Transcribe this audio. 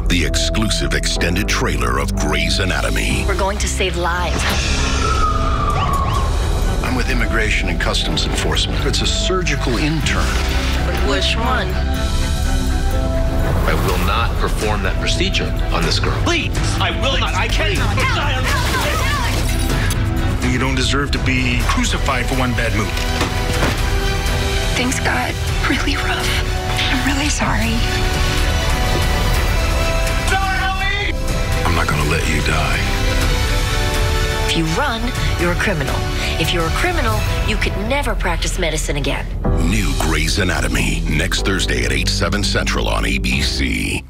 the exclusive extended trailer of Grey's Anatomy. We're going to save lives. I'm with Immigration and Customs Enforcement. It's a surgical intern. Which one? I will not perform that procedure on this girl. Please! I will not. I cannot. You don't deserve to be crucified for one bad move. Things got really rough. I'm really sorry. I'm not gonna let you die. If you run, you're a criminal. If you're a criminal, you could never practice medicine again. New Grey's Anatomy, next Thursday at 8/7 Central on ABC.